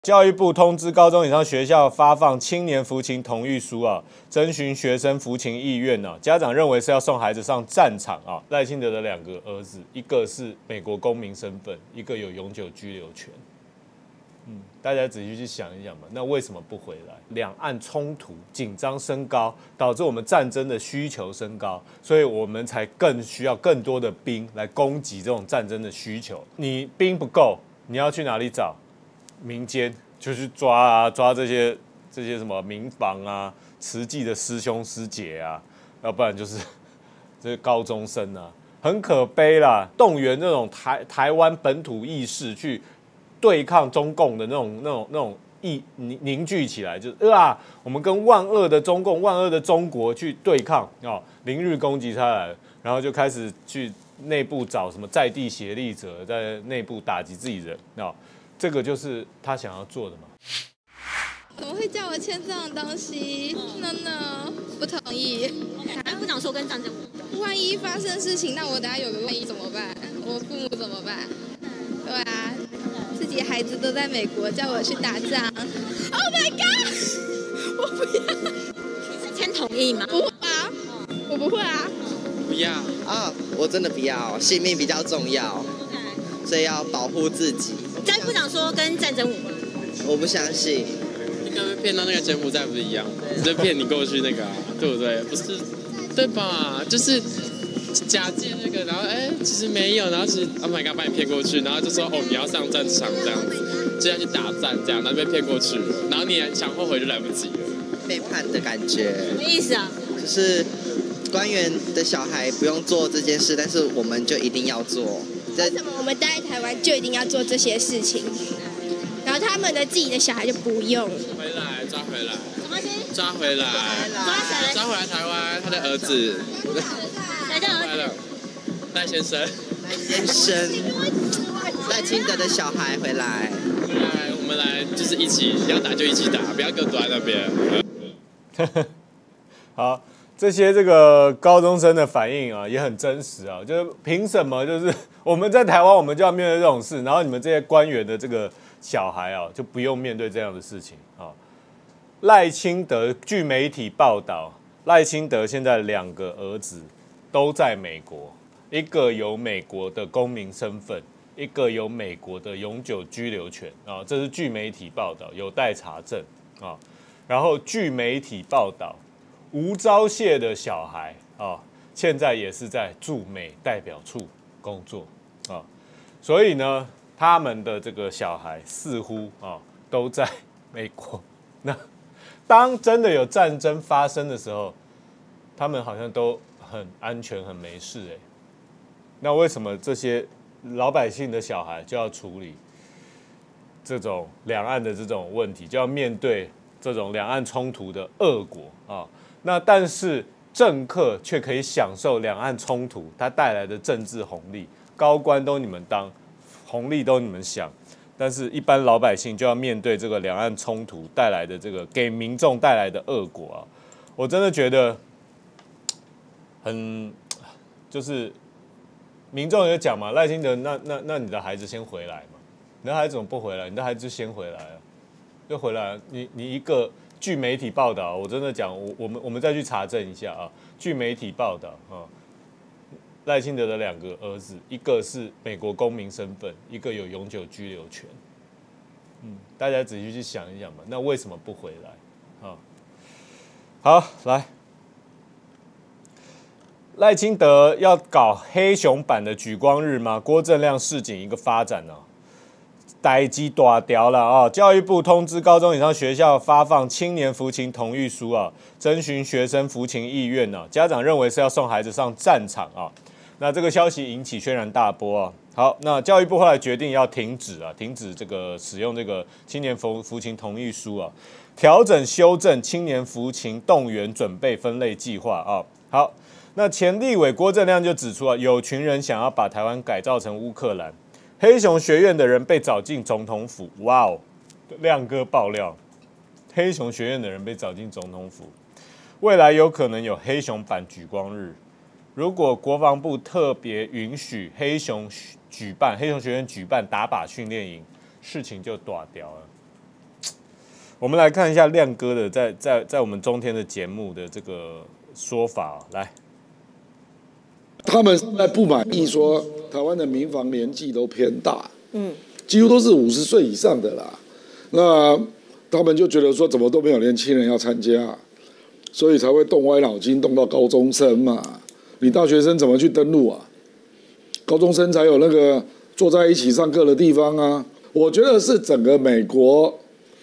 教育部通知高中以上学校发放青年服勤同意书啊，征询学生服勤意愿啊。家长认为是要送孩子上战场啊。赖清德的2个儿子，一个是美国公民身份，一个有永久居留权。大家仔细去想一想嘛，那为什么不回来？两岸冲突紧张升高，导致我们战争的需求升高，所以我们才更需要更多的兵来供给这种战争的需求。你兵不够，你要去哪里找？民间就去抓这些什么民防啊、慈济的师兄师姐啊，要不然就是这高中生啊，很可悲啦。动员这种台湾本土意识去对抗中共的那种凝聚起来，就是我们跟万恶的中共、万恶的中国去对抗哦，零日攻击他来，然后就开始去内部找什么在地协力者，在内部打击自己人哦。这个就是他想要做的嘛？ 怎么会叫我签这种东西？No， 不同意。 但不想说跟战争无关。 万一发生事情，那我等下有个万一怎么办？我父母怎么办？对啊，自己孩子都在美国，叫我去打仗。Oh my god！ 我不要。 你是签同意吗？ 不会啊，我不会啊。 不要啊，我真的不要，性命比较重要，所以要保护自己。 教育部长说跟战争无关， 我不相信。 你刚被骗到那个柬埔寨不是一样，就骗你过去那个对不对？不是，对吧？就是假借那个，然后其实没有，然后其实 Oh my god 把你骗过去，然后就说你要上战场这样子，就要去打战这样，然后被骗过去，然后你想后悔就来不及了。 背叛的感觉。 什么意思啊？ 就是官员的小孩不用做这件事，但是我们就一定要做。 为什么我们待在台湾就一定要做这些事情？然后他们的自己的小孩就不用。 回来，抓回来。 什么西？ 抓回来。 抓谁？ 抓回来台湾，他的儿子。 谁的儿子？ 赖先生。 赖先生。赖清德的小孩回来。 来，我们来就是一起要打就一起打，不要各躲在那边。 好。这些这个高中生的反应啊，也很真实啊。就是凭什么？就是我们在台湾，我们就要面对这种事，然后你们这些官员的这个小孩啊，就不用面对这样的事情啊。赖清德，据媒体报道，赖清德现在2个儿子都在美国，一个有美国的公民身份，一个有美国的永久居留权啊。这是据媒体报道，有待查证啊。然后据媒体报道。吴钊燮的小孩现在也是在驻美代表处工作所以呢，他们的这个小孩似乎都在美国。那当真的有战争发生的时候，他们好像都很安全、很没事那为什么这些老百姓的小孩就要处理这种两岸的这种问题，就要面对这种两岸冲突的恶果那但是政客却可以享受两岸冲突它带来的政治红利，高官都你们当，红利都你们享，但是一般老百姓就要面对这个两岸冲突带来的这个给民众带来的恶果我真的觉得就是民众有讲嘛，赖清德那你的孩子先回来嘛，你的孩子怎么不回来？你的孩子就先回来就回来你一个。据媒体报道，我真的讲，我们再去查证一下据媒体报道赖清德的2个儿子，一个是美国公民身份，一个有永久居留权。大家仔细去想一想嘛，那为什么不回来好，来，赖清德要搞黑熊版的举光日吗？郭正亮示警一个发展代志大条了教育部通知高中以上学校发放青年服勤同意书征询学生服勤意愿家长认为是要送孩子上战场那这个消息引起轩然大波好，那教育部后来决定要停止这个使用这个青年服勤同意书调整修正青年服勤动员准备分类计划好，那前立委郭正亮就指出有群人想要把台湾改造成乌克兰。黑熊学院的人被找进总统府，哇哦！亮哥爆料，黑熊学院的人被找进总统府，未来有可能有黑熊版举光日。如果国防部特别允许黑熊学院举办打靶训练营，事情就大条了。 我们来看一下亮哥的在我们中天的节目的这个说法，来， 他们现在不满意说台湾的民防年纪都偏大，几乎都是50岁以上的啦。那他们就觉得说怎么都没有年轻人要参加，所以才会动歪脑筋，动到高中生嘛。你大学生怎么去登录啊？高中生才有那个坐在一起上课的地方啊。我觉得是整个美国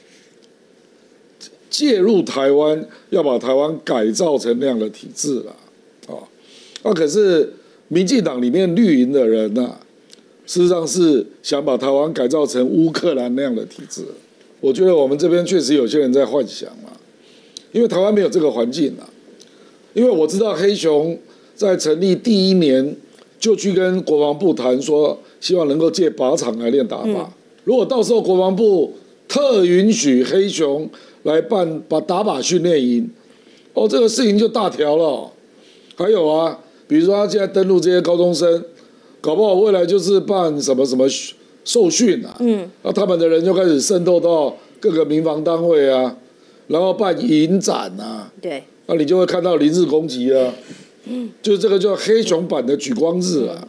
介入台湾，要把台湾改造成那样的体制啦。那可是民进党里面绿营的人呐，事实上是想把台湾改造成乌克兰那样的体制。我觉得我们这边确实有些人在幻想嘛，因为台湾没有这个环境啊。因为我知道黑熊在成立第1年就去跟国防部谈说，希望能够借靶场来练打靶。如果到时候国防部特允许黑熊来办打靶训练营，这个事情就大条了。还有啊，比如说他现在登录这些高中生，搞不好未来就是办什么什么受训啊，那他们的人就开始渗透到各个民防单位啊，然后办营展啊， 对， 那你就会看到临日攻击啊，就是这个叫黑熊版的举光日啊。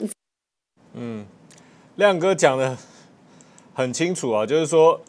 亮哥讲的很清楚啊，就是说，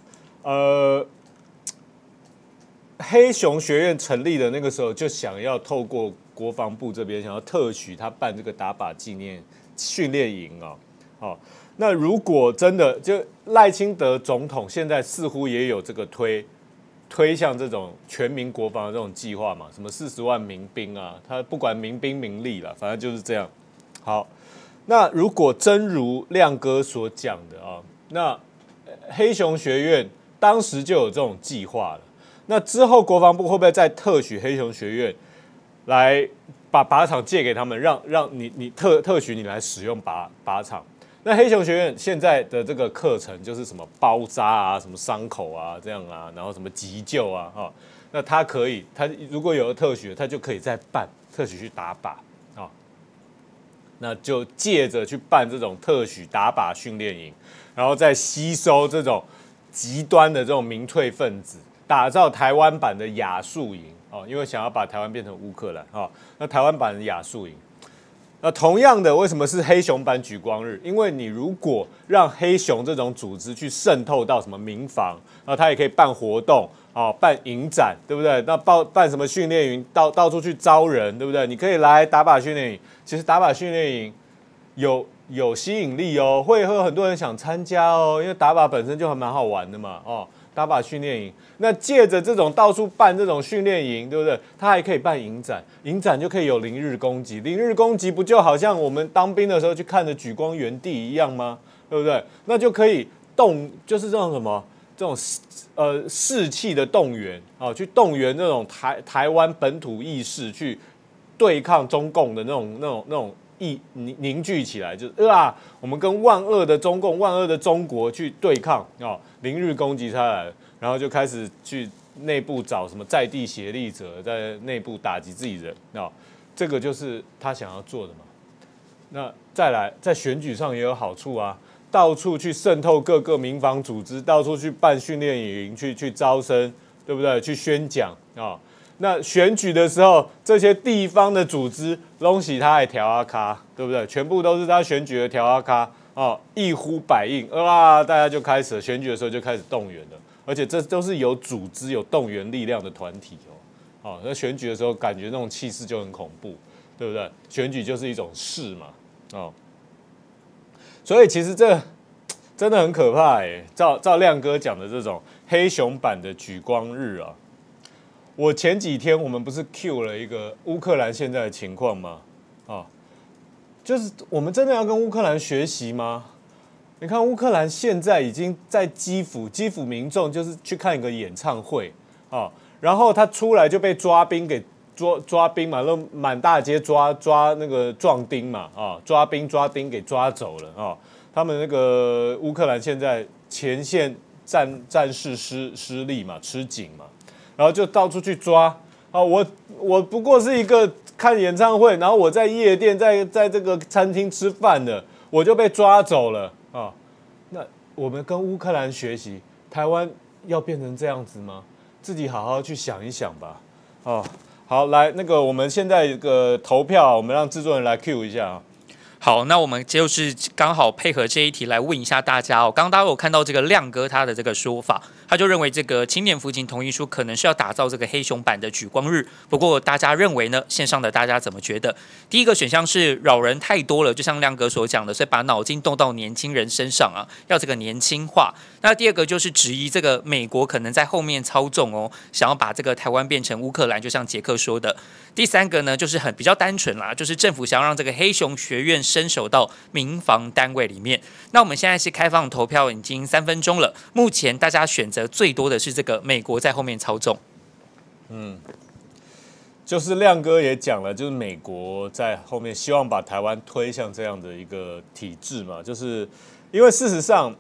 黑熊学院成立的那个时候，就想要透过国防部这边想要特许他办这个打靶纪念训练营啊，那如果真的就赖清德总统现在似乎也有这个推向这种全民国防的这种计划嘛，什么40万民兵啊，他不管民兵民力啦，反正就是这样。好，那如果真如亮哥所讲的啊，那黑熊学院当时就有这种计划了。那之后国防部会不会再特许黑熊学院来把靶场借给他们，让你特许你来使用靶场？那黑熊学院现在的这个课程就是什么包扎啊、什么伤口啊这样啊，然后什么急救啊，那他如果有了特许，他就可以再办特许去打靶啊，那就借着去办这种特许打靶训练营，然后再吸收这种极端的这种民退分子，打造台湾版的亚速营因为想要把台湾变成乌克兰那台湾版的亚速营。那同样的，为什么是黑熊版举光日？因为你如果让黑熊这种组织去渗透到什么民防，然后它也可以办活动办营展，对不对？那办什么训练营，到处去招人，对不对？你可以来打靶训练营。其实打靶训练营有吸引力会有很多人想参加因为打靶本身就还蛮好玩的嘛打靶训练营，那借着这种到处办这种训练营，对不对？他还可以办营展，营展就可以有零日攻击，零日攻击不就好像我们当兵的时候去看的举光原地一样吗？对不对？那就可以就是这种什么这种士气的动员去动员这种台湾本土意识去对抗中共的那种凝聚起来，就是我们跟万恶的中共、万恶的中国去对抗零日攻击他来了，然后就开始去内部找什么在地协力者，在内部打击自己人这个就是他想要做的嘛。那再来，在选举上也有好处啊，到处去渗透各个民防组织，到处去办训练营，去招生，对不对？去宣讲那选举的时候，这些地方的组织拢是他的调阿咖，对不对？全部都是他选举的调阿咖一呼百应大家就开始选举的时候就开始动员了，而且这都是有组织、有动员力量的团体那选举的时候感觉那种气势就很恐怖，对不对？选举就是一种势嘛所以其实这真的很可怕照亮哥讲的这种黑熊版的举光日我前几天我们不是 Q 了一个乌克兰现在的情况吗？就是我们真的要跟乌克兰学习吗？你看乌克兰现在已经在基辅民众就是去看一个演唱会然后他出来就被抓兵嘛，都满大街抓那个壮丁嘛抓丁给抓走了他们那个乌克兰现在前线战事失利嘛，吃紧嘛。然后就到处去抓我不过是一个看演唱会，然后我在夜店在这个餐厅吃饭的，我就被抓走了那我们跟乌克兰学习，台湾要变成这样子吗？ 自己好好去想一想吧。哦，好，来那个我们现在一个投票，我们让制作人来 Q 一下啊。 好，那我们就是刚好配合这一题来问一下大家哦。刚刚大家有看到这个亮哥他的这个说法，他就认为这个青年扶贫同意书可能是要打造这个黑熊版的举光日。不过大家认为呢？线上的大家怎么觉得？第一个选项是扰人太多了，就像亮哥所讲的，所以把脑筋动到年轻人身上啊，要这个年轻化。那第二个就是质疑这个美国可能在后面操纵哦，想要把这个台湾变成乌克兰，就像杰克说的。第三个呢，就是比较单纯啦，就是政府想要让这个黑熊学院伸手到民防单位里面。那我们现在是开放投票，已经3分钟了。目前大家选择最多的是这个美国在后面操纵。 就是亮哥也讲了，就是美国在后面希望把台湾推向这样的一个体制嘛，就是因为事实上，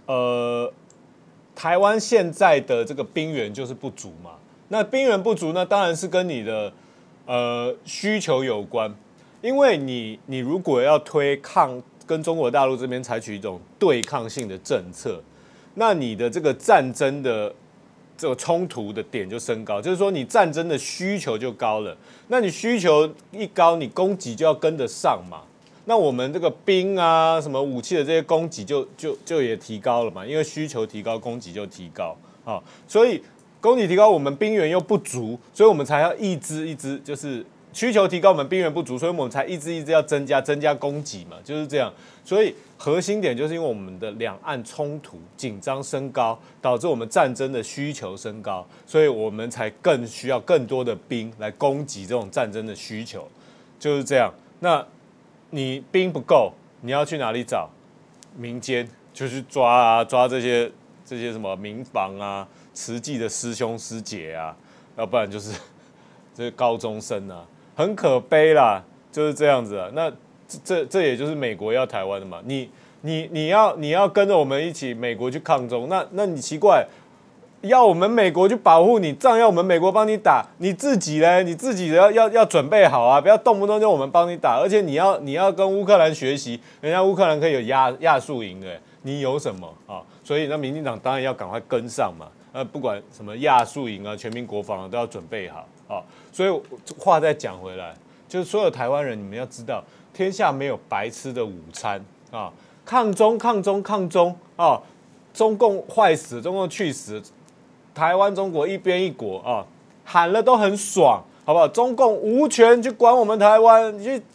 台湾现在的这个兵源就是不足嘛。那兵源不足呢，当然是跟你的需求有关，因为你如果要跟中国大陆这边采取一种对抗性的政策，那你的这个战争的这个冲突的点就升高，就是说你战争的需求就高了，那你需求一高，你供给就要跟得上嘛。那我们这个兵啊，什么武器的这些供给就也提高了嘛，因为需求提高，供给就提高啊，所以供给提高，我们兵源又不足，所以我们才要一支，就是需求提高，我们兵源不足，所以我们才一支要增加供给嘛，就是这样。所以核心点就是因为我们的两岸冲突紧张升高，导致我们战争的需求升高，所以我们才更需要更多的兵来供给这种战争的需求，就是这样。那你兵不够，你要去哪里找？民间就去抓这些什么民防啊。慈济的师兄师姐啊，要不然就是这些高中生啊，很可悲啦，就是这样子啊。那这也就是美国要台湾的嘛，你要跟着我们一起美国去抗中，那你奇怪，要我们美国去保护你，仗要我们美国帮你打，你自己嘞，你自己要准备好啊，不要动不动就我们帮你打，而且你要跟乌克兰学习，人家乌克兰可以有亚速营的，你有什么啊？所以那民进党当然要赶快跟上嘛。不管什么亚速营啊、全民国防啊，都要准备好啊。所以话再讲回来，就是所有台湾人，你们要知道，天下没有白吃的午餐啊！抗中啊！中共坏死，中共去死，台湾中国一边一国啊，喊了都很爽，好不好？中共无权去管我们台湾，你去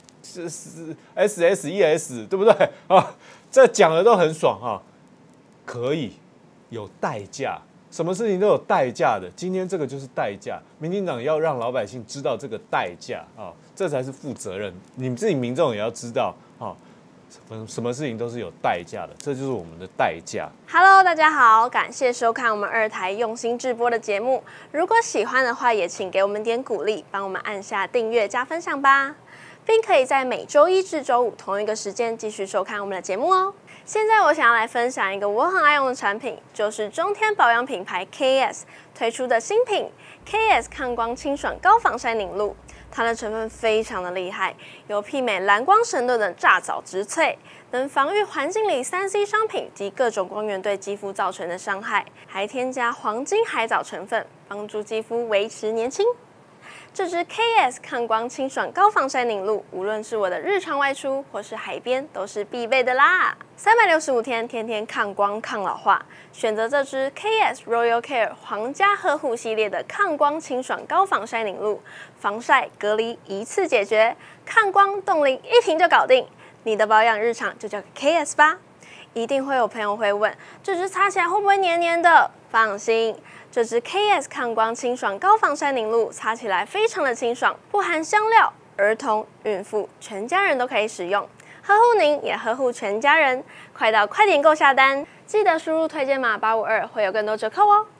SSES 对不对啊？这讲的都很爽啊，可以有代价。什么事情都有代价的，今天这个就是代价。民进党要让老百姓知道这个代价啊，这才是负责任。你们自己民众也要知道啊，什么事情都是有代价的，这就是我们的代价。 Hello， 大家好，感谢收看我们2台用心制播的节目。如果喜欢的话，也请给我们点鼓励，帮我们按下订阅加分享吧，并可以在每周1至周5同一个时间继续收看我们的节目哦。现在我想要来分享一个我很爱用的产品，就是中天保养品牌 KS 推出的新品 KS 抗光清爽高防晒凝露。它的成分非常的厉害，有媲美蓝光神盾的炸藻植萃，能防御环境里3C 商品及各种光源对肌肤造成的伤害，还添加黄金海藻成分，帮助肌肤维持年轻。这支 KS 抗光清爽高防晒凝露，无论是我的日常外出或是海边，都是必备的啦。365天，天天抗光抗老化，选择这支 KS Royal Care 皇家呵护系列的抗光清爽高防晒凝露，防晒隔离一次解决，抗光冻龄1瓶就搞定。你的保养日常就交给 KS 吧。一定会有朋友会问，这支擦起来会不会黏黏的？放心。这支 KS 抗光清爽高防晒凝露擦起来非常的清爽，不含香料，儿童、孕妇、全家人都可以使用，呵护您也呵护全家人。快点购下单，记得输入推荐码852会有更多折扣哦。